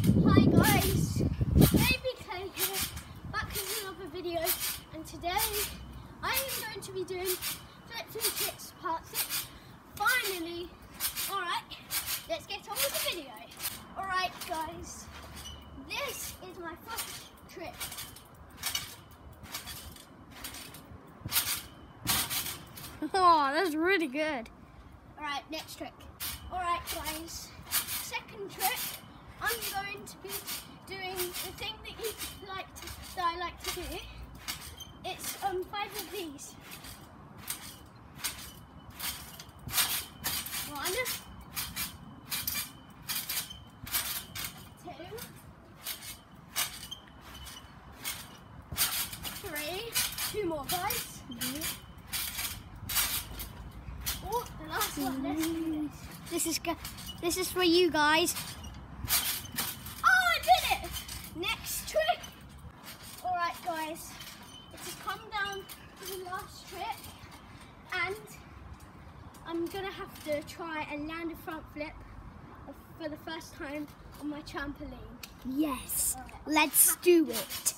Hi guys, Baby Clay here, back with another video, and today I am going to be doing flips and tricks part 6. Finally! Alright, let's get on with the video. Alright guys, this is my first trick. Oh, that's really good. Alright, next trick. Alright guys, second trick. I'm going to be doing the thing that I like to do. It's 5 of these. 1, 2, 3. 2 more, guys. Oh, the last one. Let's do this. This is for you guys. Next trick. Alright guys, it has come down to the last trick and I'm gonna have to try and land a front flip for the first time on my trampoline. Yes, Alright, let's do it.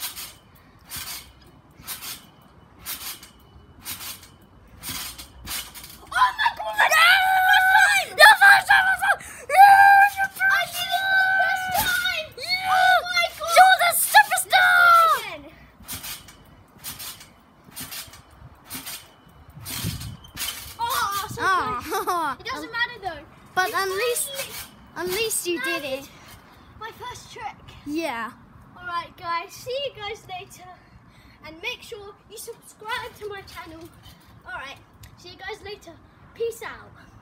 It doesn't matter though. But at least you did it. My first trick. Yeah. Alright guys, see you guys later. And make sure you subscribe to my channel. Alright, see you guys later. Peace out.